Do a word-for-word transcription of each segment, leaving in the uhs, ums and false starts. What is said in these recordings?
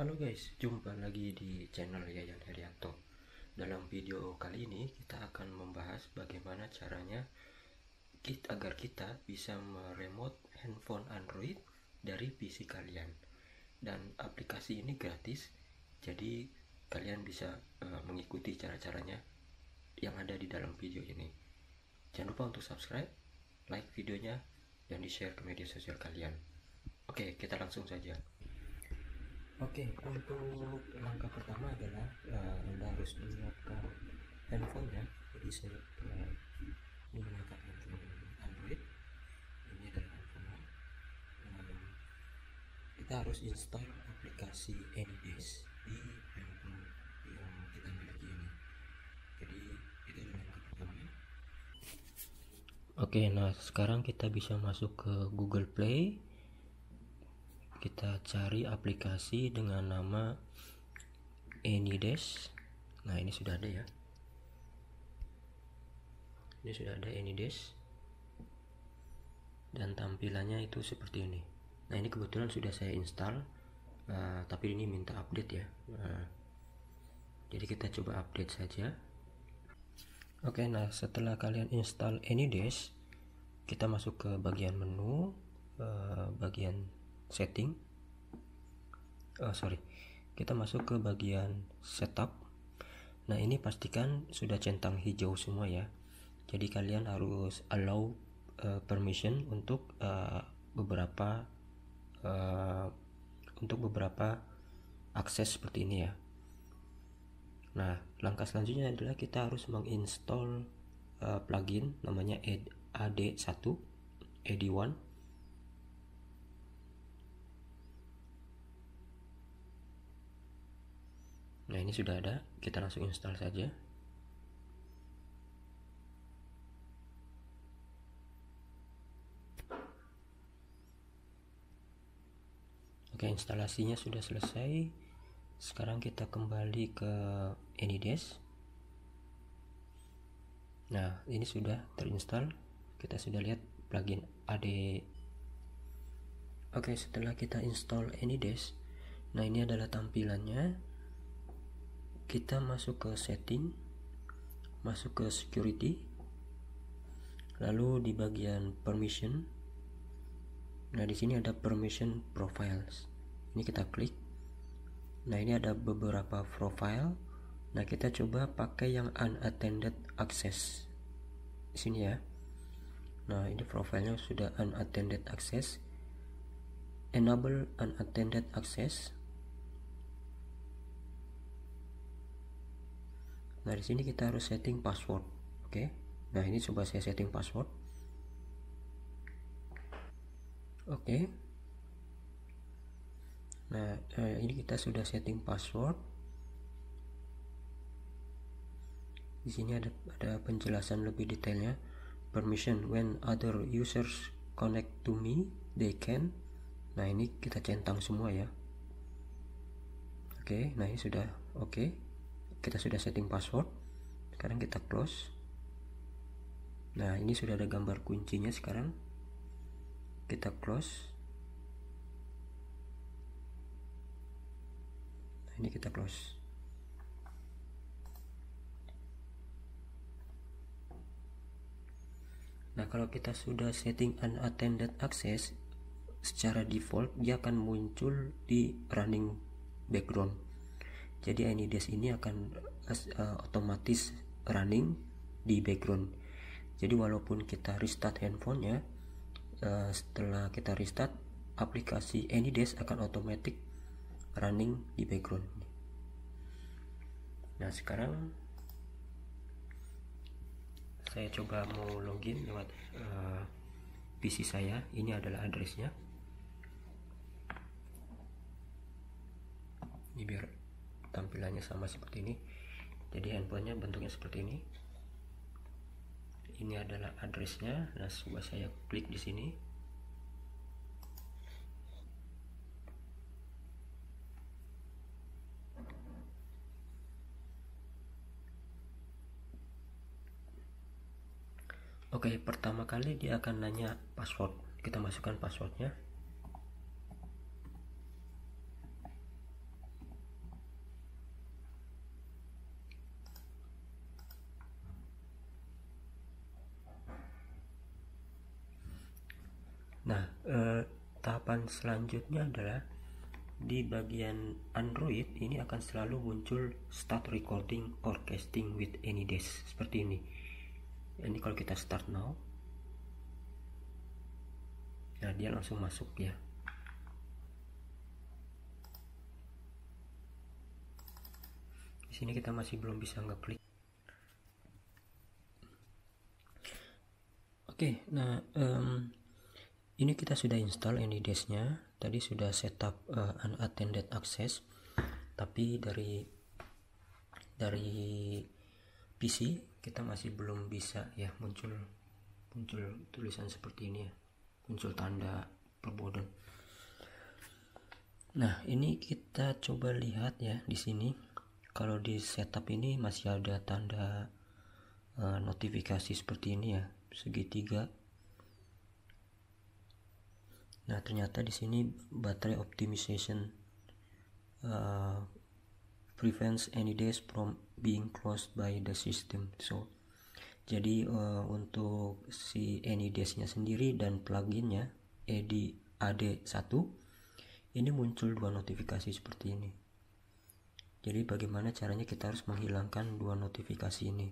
Halo guys, jumpa lagi di channel Yayan Herianto. Dalam video kali ini kita akan membahas bagaimana caranya kita, agar kita bisa meremote handphone Android dari P C kalian. Dan aplikasi ini gratis, jadi kalian bisa uh, mengikuti cara-caranya yang ada di dalam video ini. Jangan lupa untuk subscribe, like videonya, dan di-share ke media sosial kalian. Oke, kita langsung saja. Oke, untuk langkah pertama adalah uh, Anda harus menyiapkan handphonenya. Jadi saya uh, menggunakan handphone Android. Ini adalah handphone. Uh, kita harus install aplikasi AnyDesk di handphone yang kita miliki ini. Jadi itu adalah langkah pertama. Oke, nah sekarang kita bisa masuk ke Google Play. Kita cari aplikasi dengan nama AnyDesk. Nah, ini sudah ada ya. Ini sudah ada AnyDesk. Dan tampilannya itu seperti ini. Nah, ini kebetulan sudah saya install, uh, tapi ini minta update ya. Uh, jadi kita coba update saja. Oke, nah setelah kalian install AnyDesk, kita masuk ke bagian menu, uh, bagian setting. Oh sorry, kita masuk ke bagian setup. Nah, ini pastikan sudah centang hijau semua ya. Jadi kalian harus allow uh, permission untuk uh, beberapa uh, untuk beberapa akses seperti ini ya. Nah, langkah selanjutnya adalah kita harus menginstall uh, plugin namanya A D satu, A D satu. Nah, ini sudah ada, kita langsung install saja. Oke, instalasinya sudah selesai. Sekarang kita kembali ke AnyDesk. Nah, ini sudah terinstall. Kita sudah lihat plugin A D. Oke, setelah kita install AnyDesk, nah ini adalah tampilannya. Kita masuk ke setting, masuk ke security, lalu di bagian permission. Nah, di sini ada permission profiles. Ini kita klik. Nah, ini ada beberapa profile. Nah, kita coba pakai yang unattended access. Di sini ya. Nah, ini profilnya sudah unattended access. Enable unattended access. Nah, di sini kita harus setting password. Oke. Nah, ini coba saya setting password. Oke. Nah, eh, ini kita sudah setting password. Di sini ada ada penjelasan lebih detailnya. Permission when other users connect to me, they can. Nah, ini kita centang semua ya. Oke, nah ini sudah oke. Kita sudah setting password. Sekarang kita close. Nah, ini sudah ada gambar kuncinya. Sekarang kita close. Nah, ini kita close. Nah, kalau kita sudah setting unattended access, secara default dia akan muncul di running background. Jadi AnyDesk ini akan uh, otomatis running di background. Jadi walaupun kita restart handphonenya, uh, setelah kita restart, aplikasi AnyDesk akan otomatis running di background. Nah, sekarang saya coba mau login lewat uh, P C saya. Ini adalah addressnya. Ini biar tampilannya sama seperti ini. Jadi handphonenya bentuknya seperti ini. Ini adalah addressnya. Nah, coba saya klik di sini. Oke, pertama kali dia akan nanya password. Kita masukkan passwordnya. tahapan selanjutnya adalah di bagian Android ini akan selalu muncul start recording or casting with AnyDesk seperti ini. Ini kalau kita start now, nah dia langsung masuk ya. Di sini kita masih belum bisa ngeklik. Oke, nah um, ini kita sudah install AnyDesk-nya. Tadi sudah setup uh, unattended access, tapi dari dari P C kita masih belum bisa ya, muncul muncul tulisan seperti ini ya, muncul tanda perboden. Nah, ini kita coba lihat ya di sini. Kalau di setup ini masih ada tanda uh, notifikasi seperti ini ya, segitiga. Nah, ternyata di sini baterai optimization uh, prevents AnyDesk from being closed by the system. So, jadi uh, untuk si AnyDesk-nya sendiri dan pluginnya A D satu ini muncul dua notifikasi seperti ini. Jadi bagaimana caranya kita harus menghilangkan dua notifikasi ini?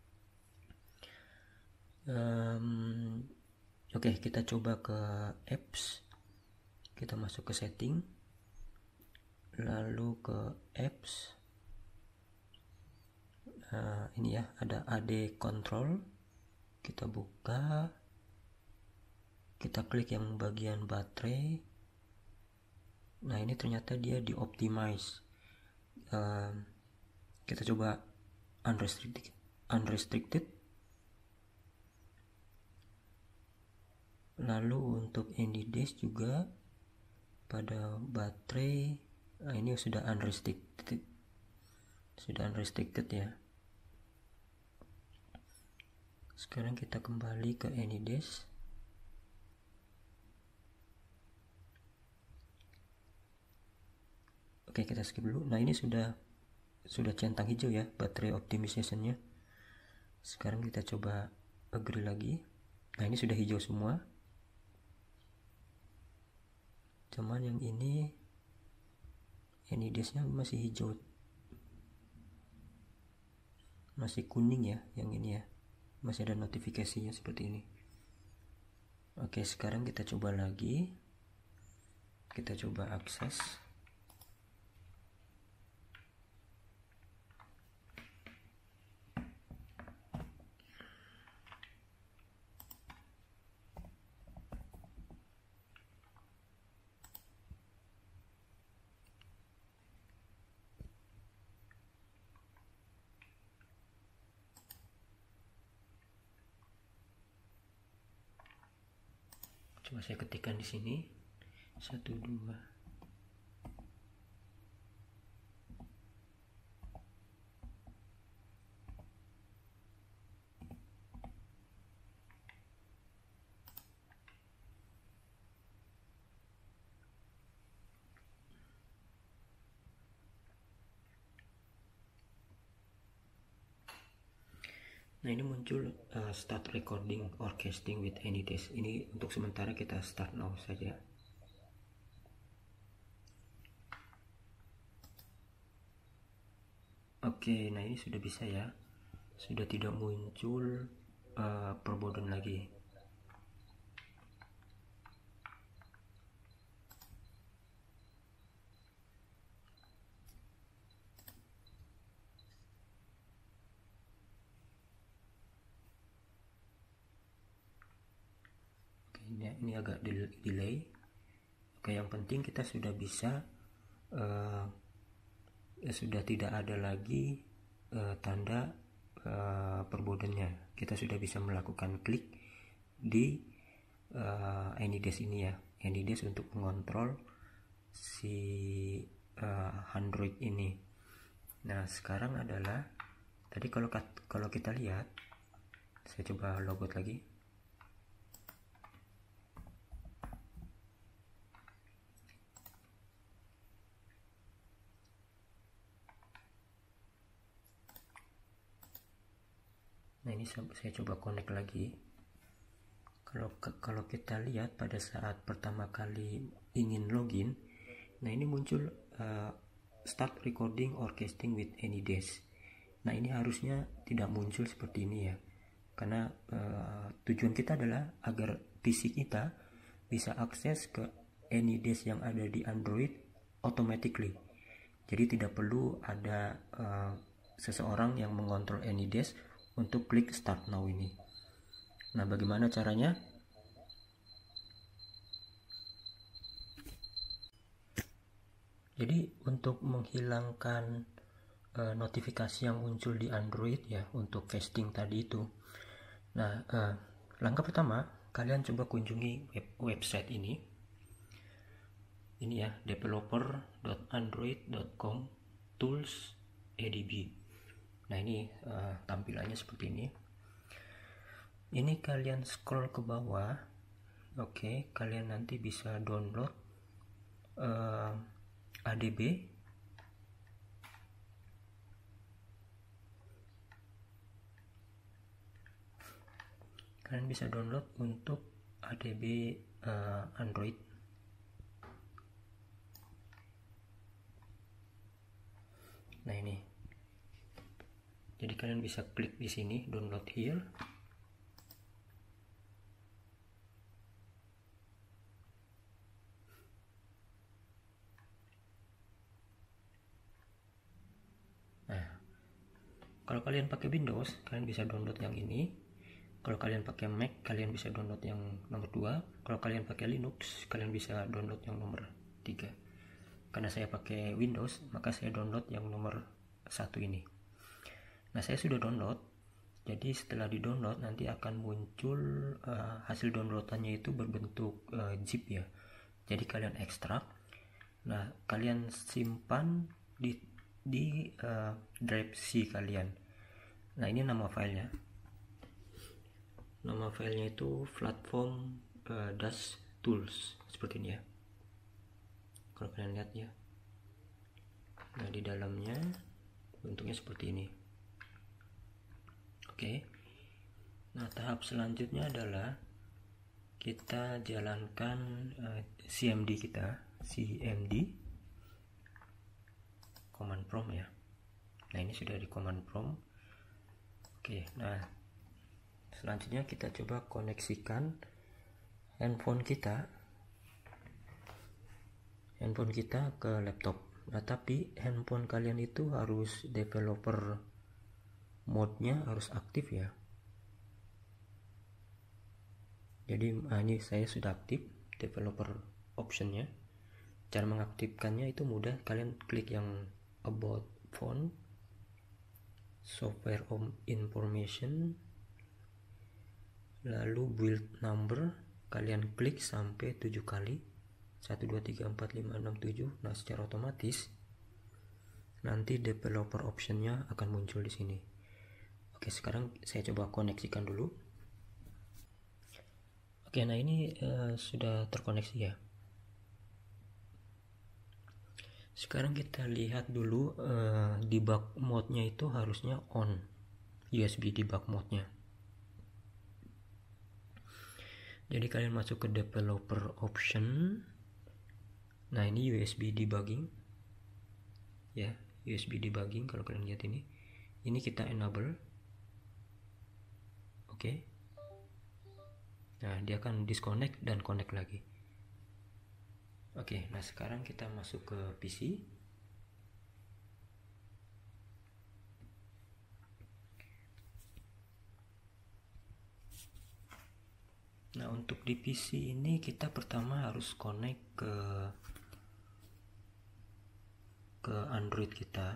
Um, Oke, okay, kita coba ke apps. Kita masuk ke setting, lalu ke apps. Nah, ini ya, ada A D control. Kita buka, kita klik yang bagian baterai. Nah, ini ternyata dia di optimize. Uh, kita coba unrestricted, unrestricted. Lalu untuk AnyDesk juga pada baterai, nah ini sudah unrestricted, sudah unrestricted ya. Sekarang kita kembali ke AnyDesk. Oke, kita skip dulu. Nah, ini sudah sudah centang hijau ya baterai optimization-nya. Sekarang kita coba agree lagi. Nah, ini sudah hijau semua. Cuman yang ini AnyDesk-nya masih hijau, masih kuning ya, yang ini ya, masih ada notifikasinya seperti ini. Oke, sekarang kita coba lagi, kita coba akses. Coba saya ketikkan di sini satu dua. Nah, ini muncul uh, start recording or casting with AnyDesk. Ini untuk sementara kita start now saja. Oke, nah ini sudah bisa ya, sudah tidak muncul uh, perboden lagi. Ini agak delay. Oke, yang penting kita sudah bisa uh, ya sudah tidak ada lagi uh, tanda uh, perbodennya. Kita sudah bisa melakukan klik di uh, AnyDesk ini ya, AnyDesk untuk mengontrol si uh, Android ini. Nah, sekarang adalah tadi kalau kalau kita lihat, saya coba logout lagi. Nah, ini saya coba connect lagi Kalau kalau kita lihat pada saat pertama kali ingin login, nah ini muncul uh, start recording or casting with AnyDesk. Nah ini harusnya tidak muncul seperti ini ya, karena uh, tujuan kita adalah agar P C kita bisa akses ke AnyDesk yang ada di Android automatically. Jadi tidak perlu ada uh, seseorang yang mengontrol AnyDesk untuk klik start now ini. Nah, bagaimana caranya? Jadi untuk menghilangkan uh, notifikasi yang muncul di Android ya untuk casting tadi itu. Nah, uh, langkah pertama kalian coba kunjungi web website ini. Ini ya, developer dot android dot com tools adb. Nah, ini uh, tampilannya seperti ini. Ini kalian scroll ke bawah. Oke, okay, kalian nanti bisa download uh, A D B. Kalian bisa download untuk A D B uh, Android. Nah ini. Jadi kalian bisa klik di sini, download here. Kalau kalian pakai Windows, kalian bisa download yang ini. Kalau kalian pakai Mac, kalian bisa download yang nomor dua. Kalau kalian pakai Linux, kalian bisa download yang nomor tiga. Karena saya pakai Windows, maka saya download yang nomor satu ini. Nah, saya sudah download. Jadi setelah di-download nanti akan muncul uh, hasil downloadannya itu berbentuk uh, zip ya. Jadi kalian ekstrak. Nah, kalian simpan di di uh, drive C kalian. Nah ini nama filenya, nama filenya itu platform uh, dash tools seperti ini ya, kalau kalian lihat ya. Nah di dalamnya bentuknya seperti ini. Oke, nah tahap selanjutnya adalah kita jalankan uh, C M D kita, C M D command prompt ya. Nah ini sudah di command prompt. Oke, nah selanjutnya kita coba koneksikan handphone kita handphone kita ke laptop. Nah tapi handphone kalian itu harus developer mode-nya harus aktif ya. Jadi nah ini saya sudah aktif developer optionnya. Cara mengaktifkannya itu mudah, kalian klik yang about phone, software information, lalu build number, kalian klik sampai tujuh kali, satu dua tiga empat lima enam tujuh. Nah secara otomatis nanti developer optionnya akan muncul di sini. Oke, sekarang saya coba koneksikan dulu. Oke, nah ini uh, sudah terkoneksi ya. Sekarang kita lihat dulu uh, debug mode-nya itu harusnya on, U S B debug mode-nya. Jadi kalian masuk ke developer option. Nah ini U S B debugging ya, U S B debugging. Kalau kalian lihat ini, ini kita enable. Oke. Nah dia akan disconnect dan connect lagi. Oke, nah sekarang kita masuk ke P C. Nah untuk di P C ini kita pertama harus connect ke ke Android kita.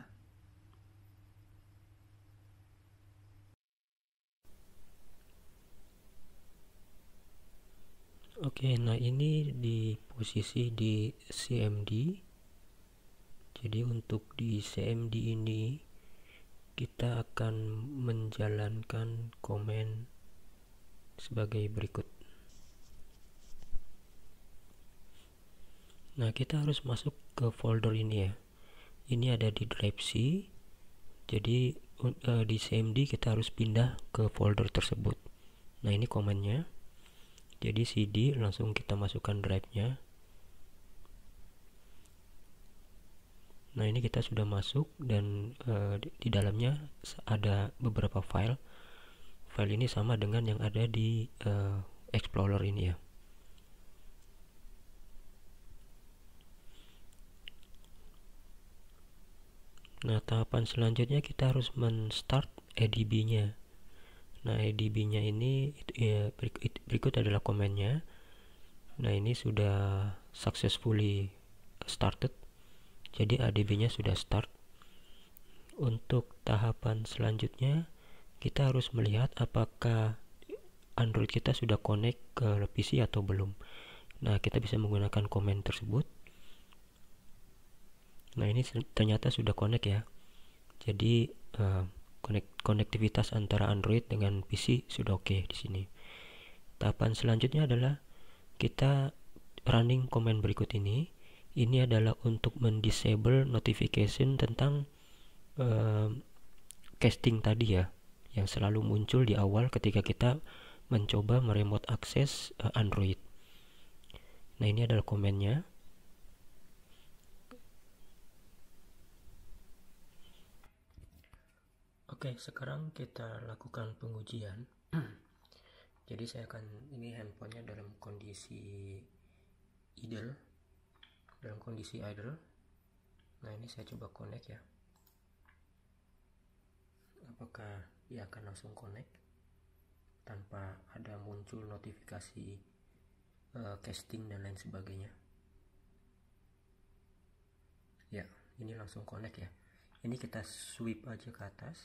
Oke, nah ini di posisi di C M D. Jadi untuk di C M D ini kita akan menjalankan komen sebagai berikut. Nah kita harus masuk ke folder ini ya. Ini ada di drive C. Jadi uh, di C M D kita harus pindah ke folder tersebut. Nah ini komennya. Jadi C D langsung kita masukkan drive-nya. Nah, ini kita sudah masuk dan e, di, di dalamnya ada beberapa file. File ini sama dengan yang ada di e, Explorer ini ya. Nah, tahapan selanjutnya kita harus men-start A D B-nya. Nah, A D B-nya ini itu, ya, berikut, berikut adalah komennya. Nah, ini sudah successfully started. Jadi A D B-nya sudah start. Untuk tahapan selanjutnya kita harus melihat apakah Android kita sudah connect ke P C atau belum. Nah, kita bisa menggunakan komen tersebut. Nah, ini ternyata sudah connect ya. Jadi uh, konek konektivitas antara Android dengan P C sudah oke okay di sini. Tahapan selanjutnya adalah kita running command berikut ini. Ini adalah untuk mendisable notification tentang uh, casting tadi ya, yang selalu muncul di awal ketika kita mencoba meremote akses uh, Android. Nah, ini adalah komennya. Oke, sekarang kita lakukan pengujian. Jadi saya akan, ini handphonenya dalam kondisi idle, dalam kondisi idle. Nah, ini saya coba connect ya. Apakah dia akan langsung connect tanpa ada muncul notifikasi uh, casting dan lain sebagainya? Ya, ini langsung connect ya. Ini kita swipe aja ke atas.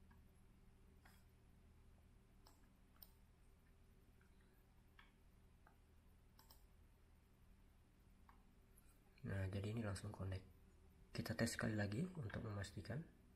Nah, jadi ini langsung connect. Kita tes sekali lagi untuk memastikan.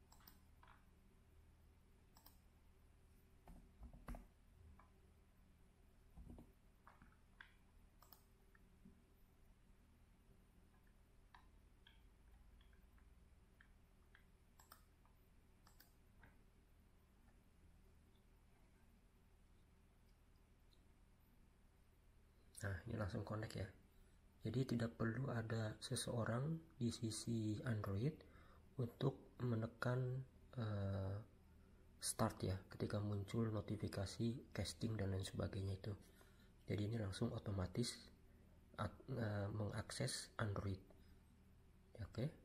Nah, ini langsung connect ya. Jadi tidak perlu ada seseorang di sisi Android untuk menekan uh, start ya ketika muncul notifikasi casting dan lain sebagainya itu. Jadi ini langsung otomatis uh, mengakses Android. Oke. Okay.